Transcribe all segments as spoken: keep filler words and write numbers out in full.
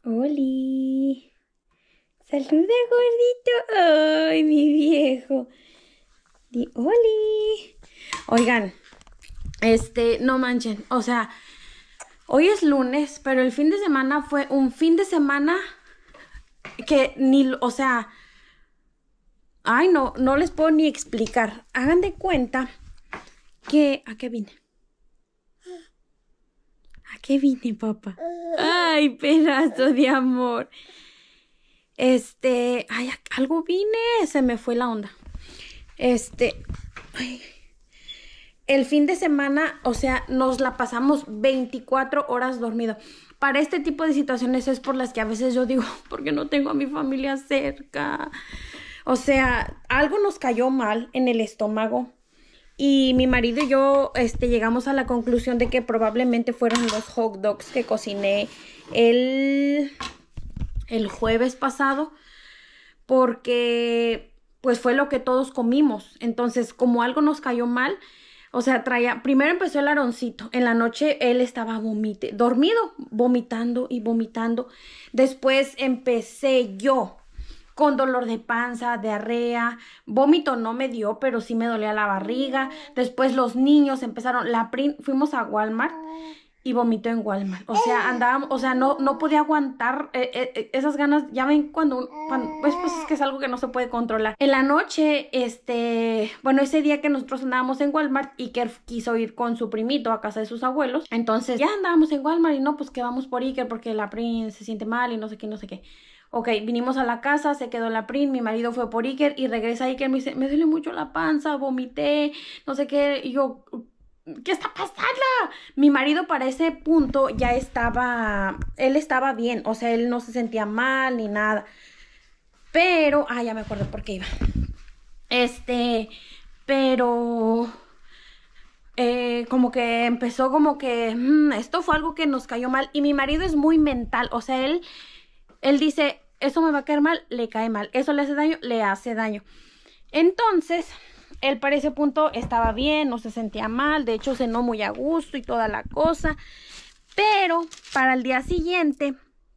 Oli. Saluda, gordito. Ay, mi viejo. Di Oli. Oigan, este, no manchen. O sea, hoy es lunes, pero el fin de semana fue un fin de semana que ni, o sea, ay, no, no les puedo ni explicar. Hagan de cuenta que, ¿a qué vine? ¿A qué vine, papá? Ay, pedazo de amor. Este, ay, algo vine, se me fue la onda. Este, ay, el fin de semana, o sea, nos la pasamos veinticuatro horas dormido. Para este tipo de situaciones es por las que a veces yo digo, porque no tengo a mi familia cerca. O sea, algo nos cayó mal en el estómago. Y mi marido y yo este, llegamos a la conclusión de que probablemente fueron los hot dogs que cociné el, el jueves pasado, porque pues fue lo que todos comimos. Entonces, como algo nos cayó mal, o sea, traía, primero empezó el Aaroncito, en la noche él estaba vomite, dormido, vomitando y vomitando. Después empecé yo, con dolor de panza, diarrea, vómito no me dio, pero sí me dolía la barriga. Después los niños empezaron, la prim, fuimos a Walmart y vomitó en Walmart. O sea, andábamos, o sea, no, no podía aguantar eh, eh, esas ganas. Ya ven cuando, cuando pues, pues es que es algo que no se puede controlar. En la noche, este, bueno, ese día que nosotros andábamos en Walmart, Iker quiso ir con su primito a casa de sus abuelos. Entonces ya andábamos en Walmart y no, pues que vamos por Iker porque la prim se siente mal y no sé qué, no sé qué. Ok, vinimos a la casa, se quedó la prim, mi marido fue por Iker y regresa Iker, me dice, me duele mucho la panza, vomité, no sé qué, y yo, ¿qué está pasando? Mi marido para ese punto ya estaba, él estaba bien, o sea, él no se sentía mal ni nada, pero, ah, ya me acuerdo por qué iba, este, pero... Eh, como que empezó como que mmm, esto fue algo que nos cayó mal y mi marido es muy mental, o sea, él Él dice, eso me va a caer mal, le cae mal. Eso le hace daño, le hace daño. Entonces, él para ese punto estaba bien, no se sentía mal. De hecho, cenó muy a gusto y toda la cosa. Pero para el día siguiente,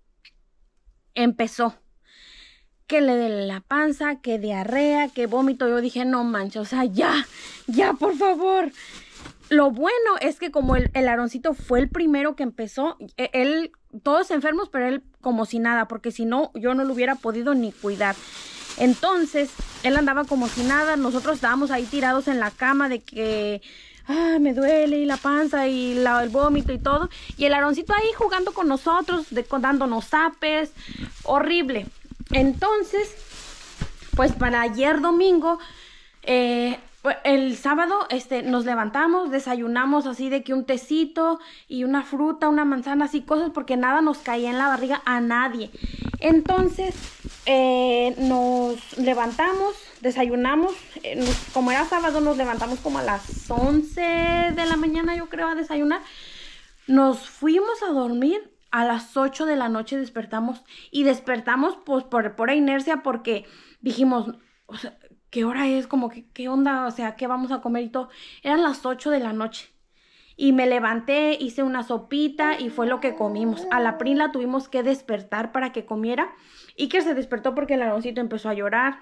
empezó. Que le duele la panza, que diarrea, que vómito. Yo dije, no manches, o sea, ya, ya, por favor. Lo bueno es que como el, el Aaroncito fue el primero que empezó, él, todos enfermos, pero él como si nada, porque si no, yo no lo hubiera podido ni cuidar. Entonces, él andaba como si nada, nosotros estábamos ahí tirados en la cama de que, ah, me duele y la panza y la, el vómito y todo. Y el Aaroncito ahí jugando con nosotros, de, dándonos zapes, horrible. Entonces, pues para ayer domingo, eh... el sábado este, nos levantamos, desayunamos así de que un tecito y una fruta, una manzana, así cosas, porque nada nos caía en la barriga a nadie. Entonces eh, nos levantamos, desayunamos, eh, nos, como era sábado nos levantamos como a las once de la mañana yo creo a desayunar. Nos fuimos a dormir, a las ocho de la noche despertamos y despertamos pues por pura inercia porque dijimos, o sea, ¿qué hora es? Como que, ¿qué onda? O sea, ¿qué vamos a comer y todo? Eran las ocho de la noche. Y me levanté, hice una sopita y fue lo que comimos. A la Prin la tuvimos que despertar para que comiera. Iker se despertó porque el Aaroncito empezó a llorar.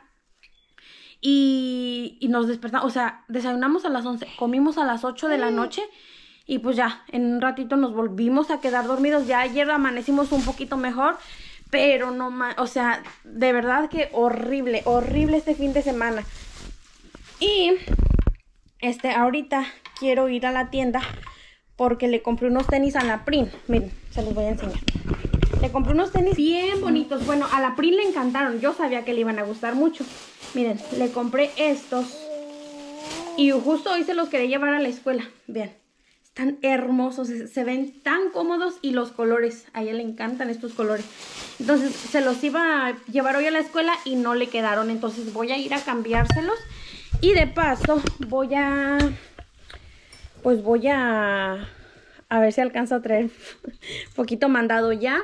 Y, y nos despertamos, o sea, desayunamos a las once, comimos a las ocho de la noche. Y pues ya, en un ratito nos volvimos a quedar dormidos. Ya ayer amanecimos un poquito mejor. Pero no más, o sea, de verdad que horrible, horrible este fin de semana. Y, este, ahorita quiero ir a la tienda porque le compré unos tenis a la Prin. Miren, se los voy a enseñar. Le compré unos tenis bien bonitos. Bueno, a la Prin le encantaron. Yo sabía que le iban a gustar mucho. Miren, le compré estos. Y justo hoy se los quería llevar a la escuela. Vean. Tan hermosos, se, se ven tan cómodos y los colores, a ella le encantan estos colores. Entonces se los iba a llevar hoy a la escuela y no le quedaron, entonces voy a ir a cambiárselos. Y de paso voy a, pues voy a, a ver si alcanzo a traer un poquito mandado ya.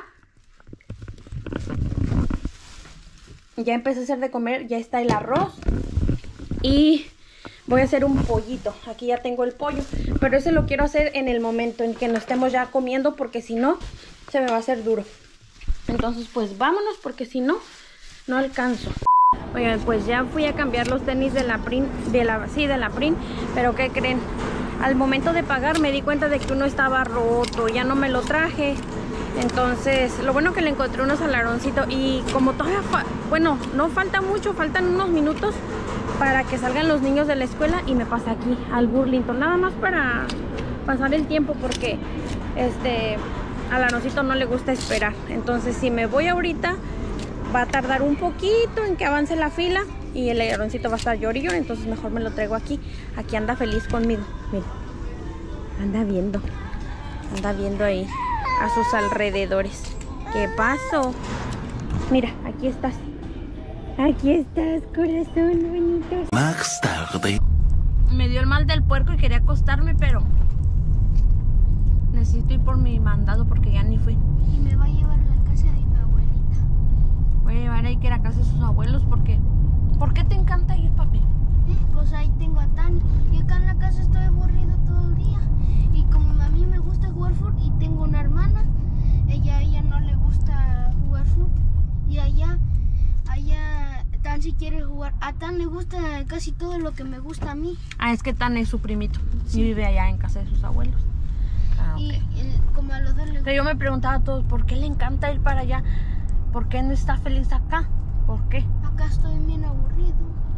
Ya empecé a hacer de comer, ya está el arroz y... voy a hacer un pollito. Aquí ya tengo el pollo, pero ese lo quiero hacer en el momento en que no estemos ya comiendo porque si no, se me va a hacer duro. Entonces pues vámonos porque si no, no alcanzo. Oigan, pues ya fui a cambiar los tenis de la Prin, de la, sí, de la Prin, pero ¿qué creen? Al momento de pagar me di cuenta de que uno estaba roto, ya no me lo traje. Entonces, lo bueno que le encontré unos al Aaroncito y como todavía, fa bueno, no falta mucho, faltan unos minutos para que salgan los niños de la escuela y me pasé aquí al Burlington, nada más para pasar el tiempo porque este, al Aaroncito no le gusta esperar. Entonces, si me voy ahorita, va a tardar un poquito en que avance la fila y el Aaroncito va a estar llorillo, entonces mejor me lo traigo aquí. Aquí anda feliz conmigo, miren, anda viendo, anda viendo ahí a sus alrededores. ¿Qué pasó? Mira, aquí estás. Aquí estás, corazón bonito. Más tarde. Me dio el mal del puerco y quería acostarme, pero necesito ir por mi mandado porque ya ni fui. Y me va a llevar a la casa de mi abuelita. Voy a llevar a Iker a casa de sus abuelos porque... ¿Por qué te encanta ir, papi? Eh, pues ahí tengo a Tani. Y acá en la casa estoy aburrido todo el día. Y como a mí me gusta jugar fútbol y tengo una hermana, ella a ella no le gusta jugar fútbol. Y allá, allá Tan si quiere jugar. A Tan le gusta casi todo lo que me gusta a mí. Ah, es que Tan es su primito. Sí. Y vive allá en casa de sus abuelos. Ah, y okay. el, como a los dos le gusta. Yo me preguntaba a todos, ¿por qué le encanta ir para allá? ¿Por qué no está feliz acá? ¿Por qué? Acá estoy bien aburrido.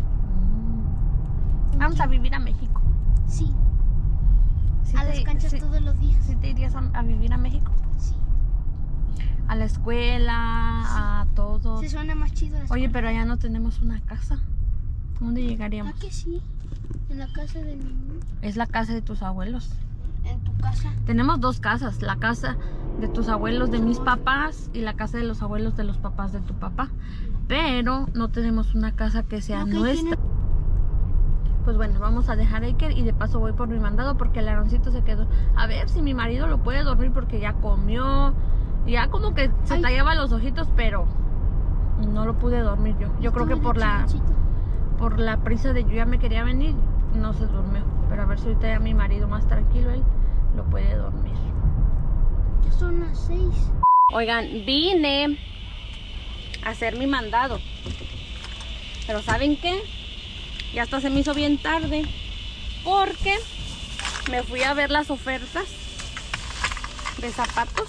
Mm. Vamos a vivir a México. Sí. ¿Sí a te, las canchas sí, todos los días. ¿Sí te irías a, a vivir a México? Sí. A la escuela, sí. A todo. Se suena más chido la escuela. Oye, pero allá no tenemos una casa. ¿Dónde llegaríamos? ¿A que sí? En la casa de mi... Es la casa de tus abuelos. ¿En tu casa? Tenemos dos casas, la casa de tus abuelos de mis papás y la casa de los abuelos de los papás de tu papá. Pero no tenemos una casa que sea Okay, nuestra. tiene... Pues bueno, vamos a dejar a Iker y de paso voy por mi mandado porque el Aaroncito se quedó. A ver si mi marido lo puede dormir porque ya comió. Ya como que se Ay. tallaba los ojitos, pero no lo pude dormir yo. Yo creo que por la, por la prisa de yo ya me quería venir, no se durmió. Pero a ver si ahorita ya mi marido más tranquilo, él lo puede dormir. Ya son las seis. Oigan, vine a hacer mi mandado. Pero ¿saben qué? Ya hasta se me hizo bien tarde porque me fui a ver las ofertas de zapatos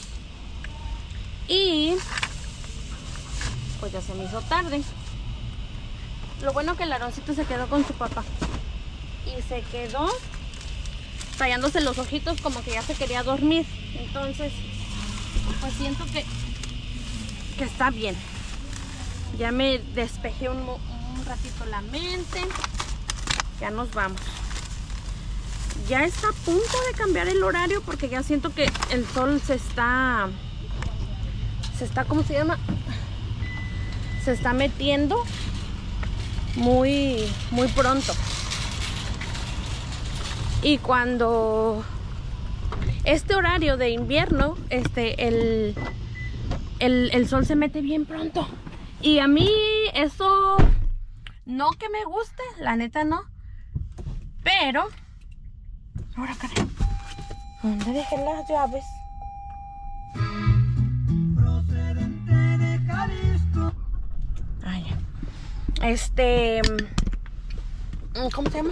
y pues ya se me hizo tarde. Lo bueno que el Aaroncito se quedó con su papá y se quedó tallándose los ojitos como que ya se quería dormir. Entonces pues siento que, que está bien. Ya me despejé un, un ratito la mente. Ya nos vamos. Ya está a punto de cambiar el horario porque ya siento que el sol se está... Se está, ¿cómo se llama? Se está metiendo muy, muy pronto. Y cuando... Este horario de invierno, este, el, el, el sol se mete bien pronto. Y a mí eso... No que me guste, la neta no. Pero... Ahora, caray. ¿Dónde dejé las llaves? Procedente de Jalisco. Ah, ya. Este... ¿Cómo se llama?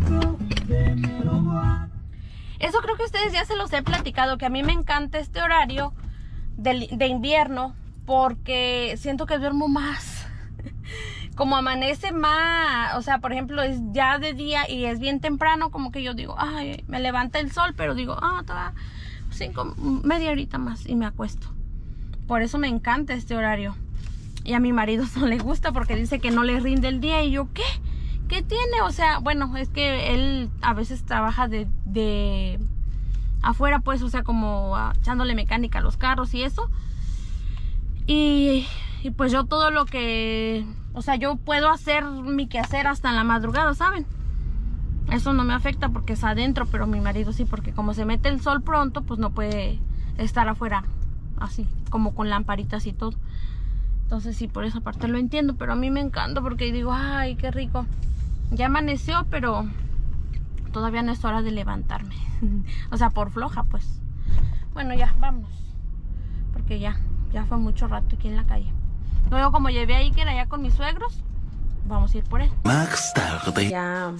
Eso creo que ustedes ya se los he platicado, que a mí me encanta este horario de, de invierno porque siento que duermo más. Como amanece más, o sea, por ejemplo, es ya de día y es bien temprano, como que yo digo, ay, me levanta el sol, pero digo, ah, todavía cinco, media horita más y me acuesto. Por eso me encanta este horario. Y a mi marido no le gusta porque dice que no le rinde el día. Y yo, ¿qué? ¿Qué tiene? O sea, bueno, es que él a veces trabaja de, de afuera, pues, o sea, como uh, echándole mecánica a los carros y eso. Y, y pues yo todo lo que... O sea, yo puedo hacer mi quehacer hasta en la madrugada, ¿saben? Eso no me afecta porque es adentro, pero mi marido sí, porque como se mete el sol pronto, pues no puede estar afuera así, como con lamparitas y todo. Entonces sí, por esa parte lo entiendo, pero a mí me encanta porque digo, ay, qué rico. Ya amaneció, pero todavía no es hora de levantarme. O sea, por floja, pues. Bueno, ya, vámonos. Porque ya, ya fue mucho rato aquí en la calle. Luego como llevé a Iker allá con mis suegros, vamos a ir por él. Más tarde. Ya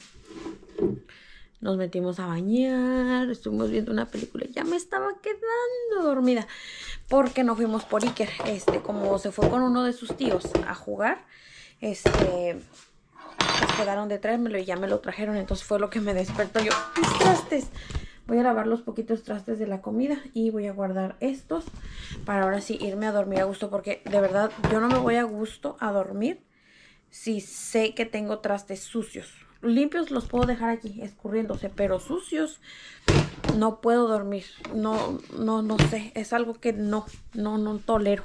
nos metimos a bañar, estuvimos viendo una película. Ya me estaba quedando dormida porque no fuimos por Iker. Este, como se fue con uno de sus tíos a jugar, este, pues quedaron de traérmelo y ya me lo trajeron. Entonces fue lo que me despertó. Yo, mis trastes. Voy a lavar los poquitos trastes de la comida y voy a guardar estos para ahora sí irme a dormir a gusto, porque de verdad yo no me voy a gusto a dormir si sé que tengo trastes sucios. Limpios los puedo dejar aquí escurriéndose, pero sucios no puedo dormir. No, no, no sé. Es algo que no, no, no tolero.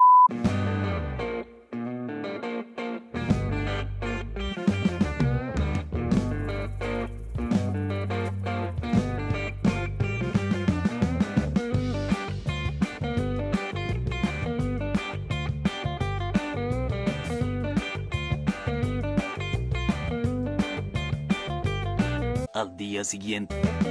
Al día siguiente.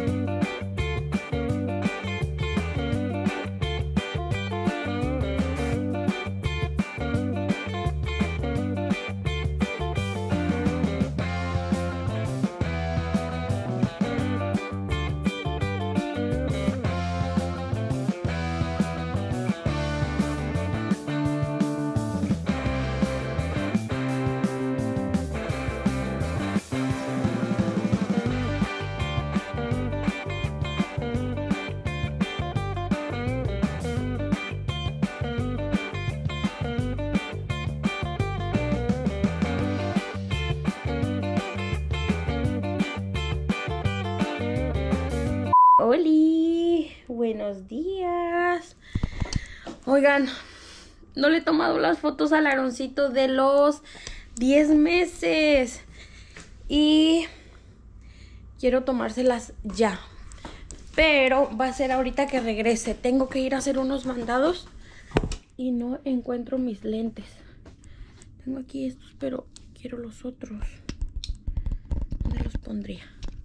¡Holi! Buenos días. Oigan, no le he tomado las fotos al Aaroncito de los diez meses. Y quiero tomárselas ya. Pero va a ser ahorita que regrese. Tengo que ir a hacer unos mandados y no encuentro mis lentes. Tengo aquí estos, pero quiero los otros. ¿Dónde los pondría?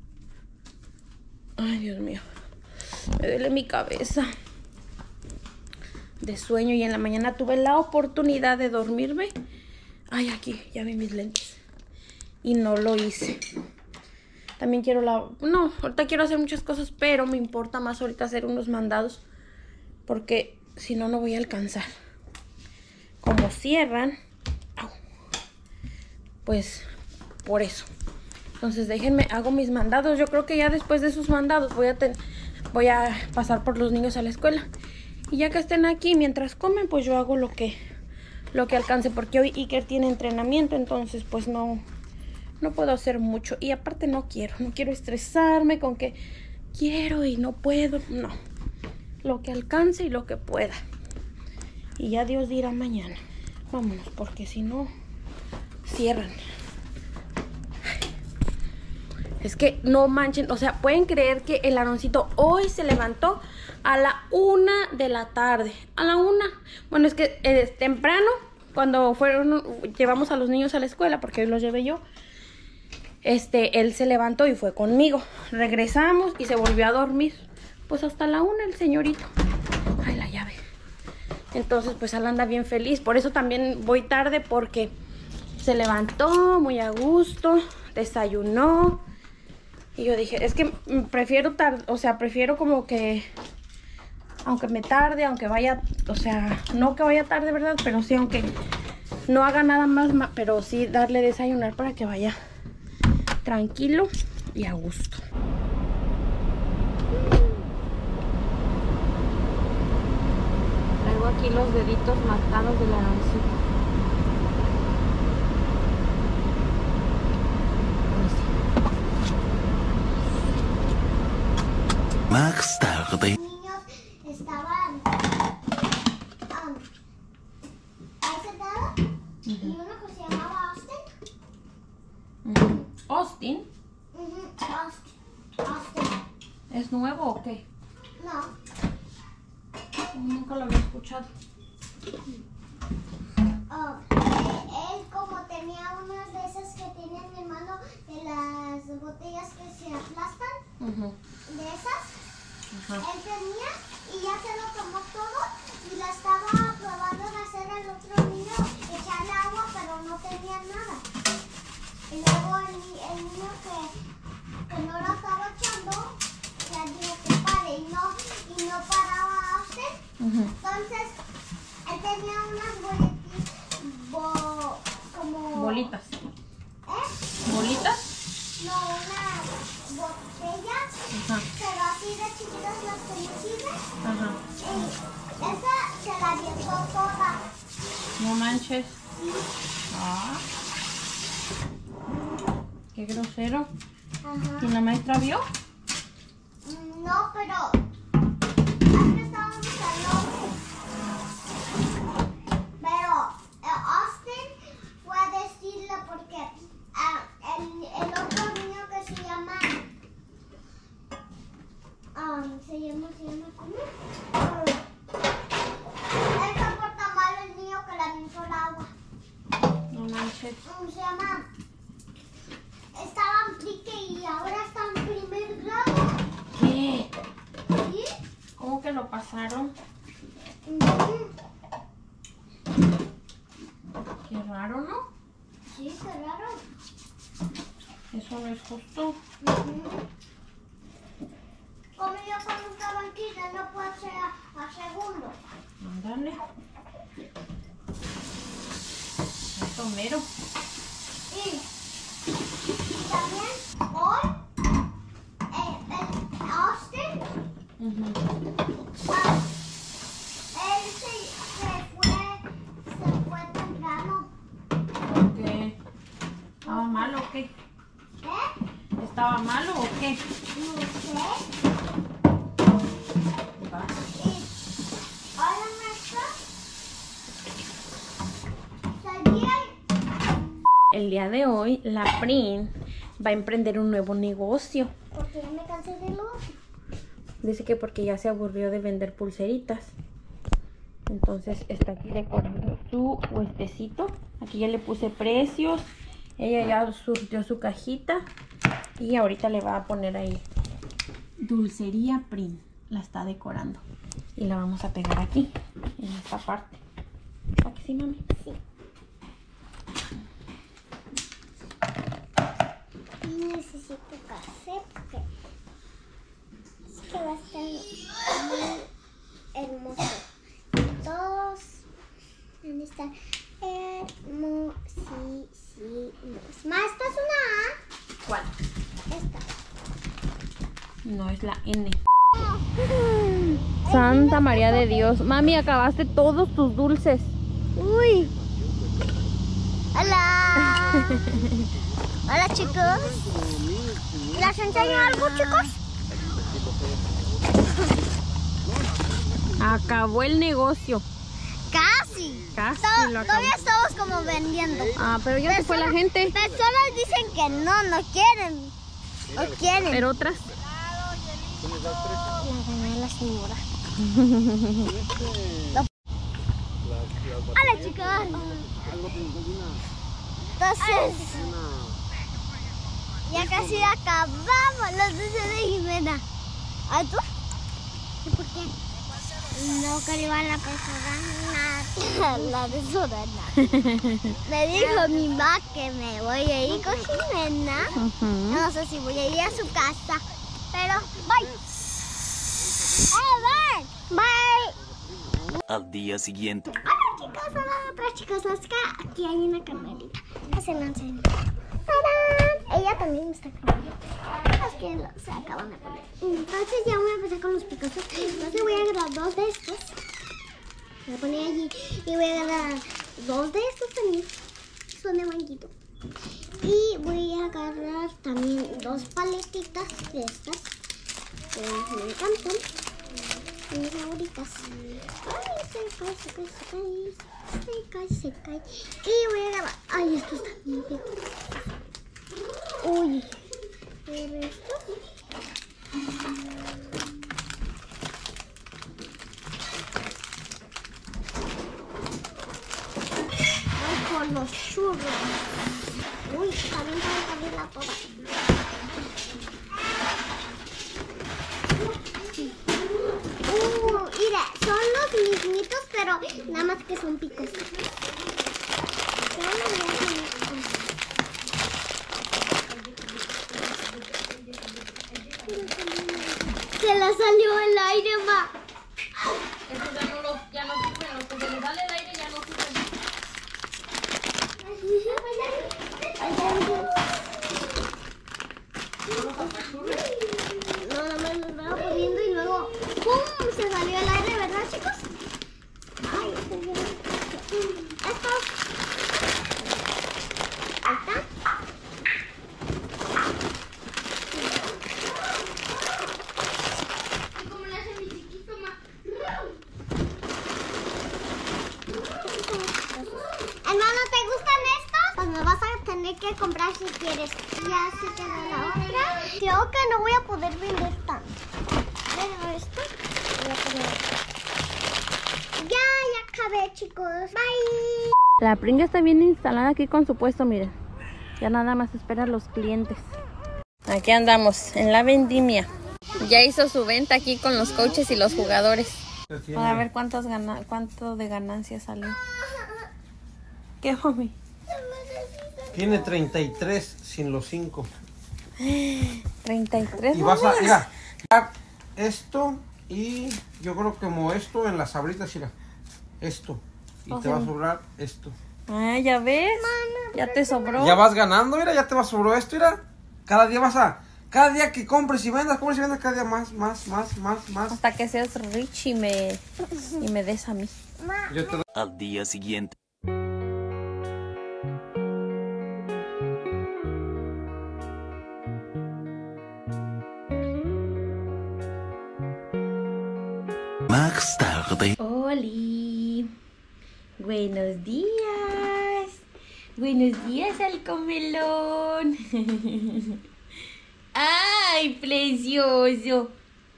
Ay, Dios mío. Me duele mi cabeza de sueño y en la mañana tuve la oportunidad de dormirme. Ay, aquí, ya vi mis lentes. Y no lo hice. También quiero la... No, ahorita quiero hacer muchas cosas, pero me importa más ahorita hacer unos mandados, porque si no, no voy a alcanzar. Como cierran, au, pues por eso. Entonces déjenme, hago mis mandados. Yo creo que ya después de esos mandados voy a, ten, voy a pasar por los niños a la escuela. Y ya que estén aquí, mientras comen, pues yo hago lo que, lo que alcance. Porque hoy Iker tiene entrenamiento, entonces pues no, no puedo hacer mucho. Y aparte no quiero, no quiero estresarme con que quiero y no puedo. No, lo que alcance y lo que pueda. Y ya Dios dirá mañana. Vámonos, porque si no, cierran. Es que no manchen, o sea, pueden creer que el Aaroncito hoy se levantó a la una de la tarde. A la una. Bueno, es que es temprano, cuando fueron, llevamos a los niños a la escuela, porque hoy los llevé yo. Este, él se levantó y fue conmigo. Regresamos y se volvió a dormir. Pues hasta la una el señorito. Ay, la llave. Entonces, pues él anda bien feliz. Por eso también voy tarde, porque se levantó muy a gusto, desayunó. Y yo dije, es que prefiero tarde, o sea, prefiero como que, aunque me tarde, aunque vaya, o sea, no que vaya tarde, ¿verdad? Pero sí, aunque no haga nada más, pero sí darle desayunar para que vaya tranquilo y a gusto. Traigo aquí los deditos marcados del Aaroncito. Más tarde. Los niños estaban um, ahí sentados, uh-huh. Y uno que se llamaba Austin. Uh-huh. ¿Austin? Uh-huh. Austin. Austin. ¿Es nuevo o qué? No. Nunca lo había escuchado. Oh, él, él como tenía unas de esas que tiene en mi mano, de las botellas que se aplastan, uh-huh. De esas, uh-huh. Él tenía y ya se lo tomó todo y la estaba probando. unas boletitas, bo, como... Bolitas. ¿Eh? ¿Bolitas? No, unas botellas, Ajá. pero así de chiquitas las comestibles. Ajá. Y esa se la avientó toda. No manches. Sí. Ah. Qué grosero. Ajá. ¿Y la maestra vio? No, pero es que estábamos al norte. Pero eh, Austin fue a decirle porque ah, el, el otro niño que se llama, um, se llama, se llama, ¿cómo? Uh, él se porta mal, el niño que le aventó el agua. No manches. Um, se llama, estaba en pique y ahora está en primer grado. ¿Qué? ¿Sí? ¿Cómo que lo pasaron? Ujú. Qué raro, ¿no? Sí, qué raro. Eso no es justo. Ujú. Como yo cuando estaba en kinder no puedo ser a, a segundo. Ándale. Esto mero. Y, y también hoy, eh, el Austin, Ujú. ah, él se, se fue, se fue temprano. ¿Por qué? ¿Estaba malo o qué? ¿Eh? ¿Estaba malo o qué? No sé. Va. Y, hola maestra, ¿sabía? El día de hoy, la Prin va a emprender un nuevo negocio. Porque ya me cansé de lo otro. Dice que porque ya se aburrió de vender pulseritas. Entonces está aquí decorando su puestecito. Aquí ya le puse precios. Ella ya surtió su cajita. Y ahorita le va a poner ahí Dulcería Prin. La está decorando. Y la vamos a pegar aquí, en esta parte. ¿A que sí, mami? Sí. Necesito café porque es que va a estar muy hermoso. Todos van a estar hermosísimos. Más, esta es una A. ¿Cuál? Esta. No, es la N. Santa María de Dios. Mami, acabaste todos tus dulces. Uy. Hola. Hola, chicos. ¿Les enseño algo, chicos? Acabó el negocio. Casi. Casi To- lo acabó. Todavía estamos como vendiendo. Ah, pero ya se fue la gente. Personas dicen que no, no quieren. No quieren. Pero otras. La gané la señora. Hola, chicos. Entonces, ya casi acabamos los dulces de Jimena. ¿A tú? ¿Y por qué? No quería la persona. La persona. Me dijo mi mamá que me voy a ir con Jimena. Ujú. No sé si voy a ir a su casa, pero bye. ¡Eh, bye! Bye. Al día siguiente. Hola, chicos, hola, otras chicos. Es que aquí hay una camarita. Se la enseño. ¡Tarán! Ella también me está grabando. Es que lo- se acaban de poner. Entonces ya voy a empezar con los picosos. Entonces voy a agarrar dos de estos. Voy a poner allí. Y voy a agarrar dos de estos también. Son de manguito. Y voy a agarrar también dos paletitas de estas. Que me encantan. Mis favoritas. Ay, se cae, se cae, se cae. Se cae, se cae. Y voy a agarrar. Ay, estos están bien picosos. Uy. Pero esto. Ay, con los churros. Uy, también para abrirla toda. Uh, mira, son los mismitos, pero nada más que son picos. Se la salió el aire, ma. Estos ya no los, ya no sirven, los que se les sale el aire ya hay que comprar si quieres. Ya se quedó la otra. Creo que no voy a poder vender tanto. Pero esto voy a poner. Ya, ya acabé, chicos. Bye. La pringa está bien instalada aquí con su puesto, miren. Ya nada más espera a los clientes. Aquí andamos, en la vendimia. Ya hizo su venta aquí con los coaches y los jugadores. Para ver cuántas gana cuánto de ganancia salió. ¿Qué, mami? Tiene treinta y tres sin los cinco. treinta y tres. Y vas a, mira, esto y yo creo que como esto en las sabritas, mira, esto. Y O te sea, va a sobrar esto. Ah, ya ves. Ya te sobró. Ya vas ganando, mira, ya te va a sobrar esto, mira. Cada día vas a, cada día que compres y vendas, compres y vendas, cada día más, más, más, más, más. Hasta que seas rich y me, y me des a mí. Yo te doy. Al día siguiente. Más tarde. Oli. Buenos días. Buenos días al comelón. Ay, precioso.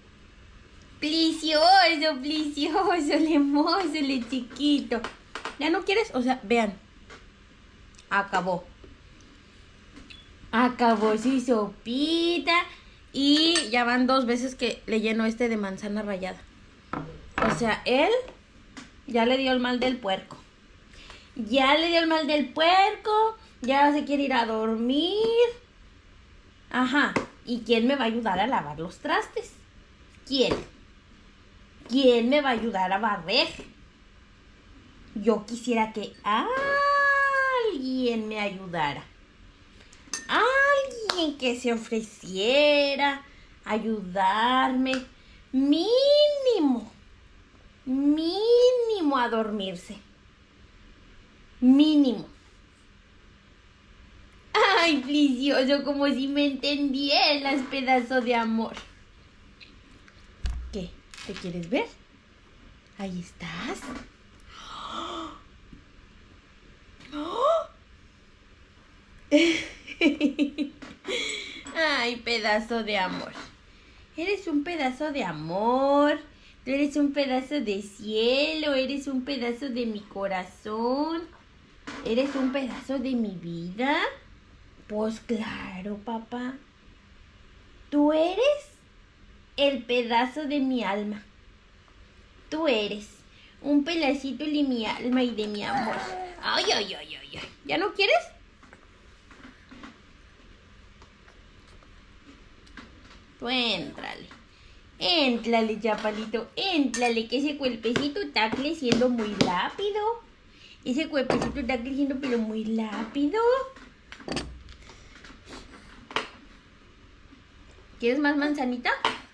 Precioso, precioso, le hermoso, le chiquito. ¿Ya no quieres? O sea, vean. Acabó. Acabó su sopita. Y ya van dos veces que le lleno este de manzana rallada. O sea, él ya le dio el mal del puerco. Ya le dio el mal del puerco. Ya se quiere ir a dormir. Ajá. ¿Y quién me va a ayudar a lavar los trastes? ¿Quién? ¿Quién me va a ayudar a barrer? Yo quisiera que alguien me ayudara. Alguien que se ofreciera a ayudarme. Mínimo. Mínimo a dormirse. Mínimo. Ay, precioso, como si me entendieras, pedazo de amor. ¿Qué? ¿Te quieres ver? Ahí estás. Ay, pedazo de amor. Eres un pedazo de amor. Tú eres un pedazo de cielo. Eres un pedazo de mi corazón. Eres un pedazo de mi vida. Pues claro, papá. Tú eres el pedazo de mi alma. Tú eres un pedacito de mi alma y de mi amor. Ay, ay, ay, ay, ay. ¿Ya no quieres? Tú éntrale. Éntrale, chapalito. Éntrale, que ese cuerpecito está creciendo muy rápido. Ese cuerpecito está creciendo pero muy rápido. ¿Quieres más manzanita?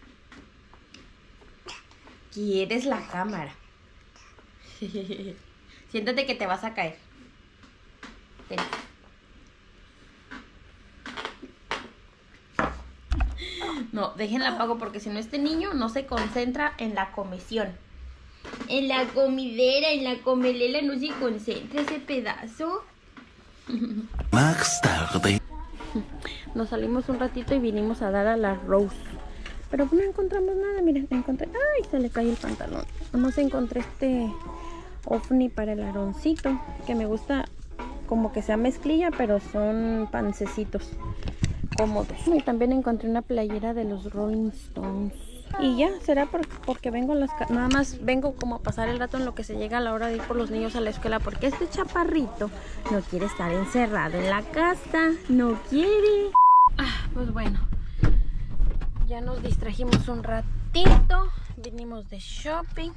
¿Quieres la cámara? Siéntate que te vas a caer. Ven. No, déjenla apago porque si no este niño no se concentra en la comisión. En la comidera, en la comelela no se concentra ese pedazo. Más tarde. Nos salimos un ratito y vinimos a dar a la Rose. Pero no encontramos nada, miren, encontré... ¡Ay! Se le cae el pantalón. Nomás encontré este ovni para el aroncito, que me gusta como que sea mezclilla, pero son pancecitos cómodos. Y también encontré una playera de los Rolling Stones. Y ya, será por, porque vengo a las... Nada más vengo como a pasar el rato en lo que se llega a la hora de ir por los niños a la escuela, porque este chaparrito no quiere estar encerrado en la casa. No quiere. Ah, pues bueno. Ya nos distrajimos un ratito. Vinimos de shopping.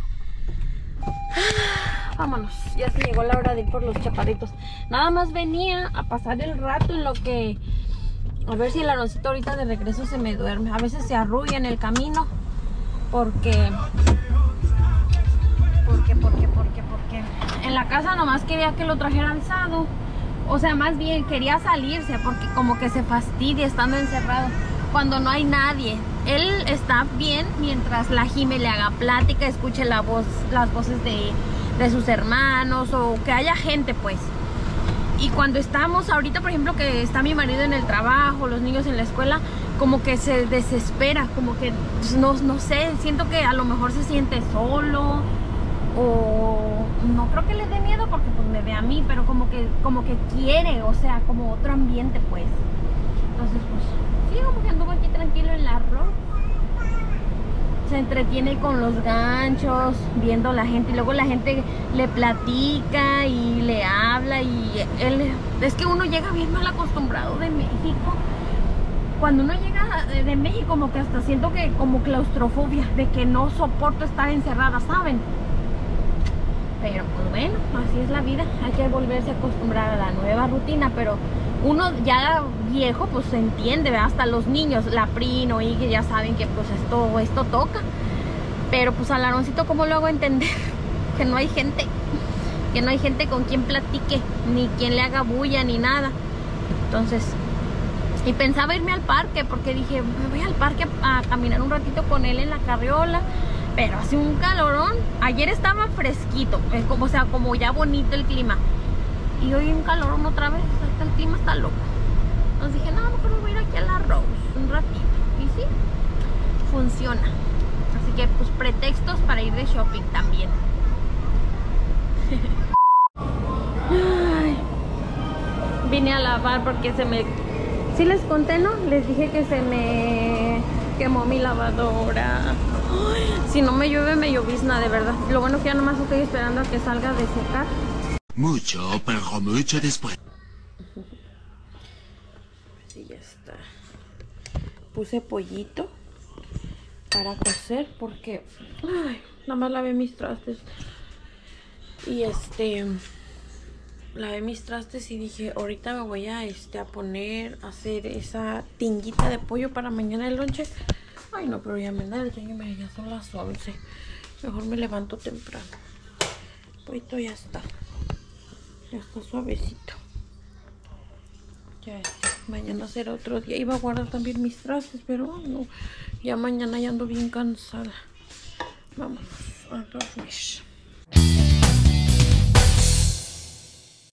Ah, vámonos. Ya se llegó la hora de ir por los chaparritos. Nada más venía a pasar el rato en lo que... A ver si el aroncito ahorita de regreso se me duerme. A veces se arrulla en el camino. Porque... Porque, porque, porque, porque... En la casa nomás quería que lo trajera alzado. O sea, más bien quería salirse porque como que se fastidia estando encerrado cuando no hay nadie. Él está bien mientras la Jime le haga plática, escuche la voz, las voces de, de sus hermanos o que haya gente, pues. Y cuando estamos ahorita, por ejemplo, que está mi marido en el trabajo, los niños en la escuela, como que se desespera, como que pues, no, no sé, siento que a lo mejor se siente solo, o no creo que le dé miedo porque pues me ve a mí, pero como que, como que quiere, o sea, como otro ambiente pues. Entonces pues, sí, como que anduvo aquí tranquilo en la road. Se entretiene con los ganchos, viendo a la gente, y luego la gente le platica y le habla, y él, es que uno llega bien mal acostumbrado de México. Cuando uno llega de México, como que hasta siento que como claustrofobia, de que no soporto estar encerrada, ¿saben? Pero pues bueno, así es la vida, hay que volverse a acostumbrar a la nueva rutina, pero uno ya viejo pues se entiende, ¿verdad? Hasta los niños, la Prino y que ya saben que pues esto, esto toca, pero pues al Aaroncito ¿cómo lo hago entender? Que no hay gente, que no hay gente con quien platique, ni quien le haga bulla, ni nada. Entonces, y pensaba irme al parque, porque dije, me voy al parque a, a caminar un ratito con él en la carriola, pero hace un calorón. Ayer estaba fresquito, como, o sea, como ya bonito el clima, y hoy un calorón otra vez, hasta el clima está loco. Entonces dije, no, mejor me voy a ir aquí a la Rose un ratito, y sí, funciona. Así que pues pretextos para ir de shopping también. Ay, vine a lavar porque se me... Sí les conté, ¿no? Les dije que se me quemó mi lavadora. Ay, si no me llueve, me llovizna, de verdad. Lo bueno que ya nomás estoy esperando a que salga de secar. Mucho, pero mucho después. Sí, ya está. Puse pollito para cocer porque... Ay, nada más lavé mis trastes. Y este... Lavé mis trastes y dije, ahorita me voy a, este, a poner a hacer esa tinguita de pollo para mañana el lonche. Ay, no, pero ya me da el sueño, ya son las once. Mejor me levanto temprano. El pollito ya está. Ya está suavecito. Ya está. Mañana será otro día. Iba a guardar también mis trastes, pero no. Ya mañana ya ando bien cansada. Vámonos a dormir.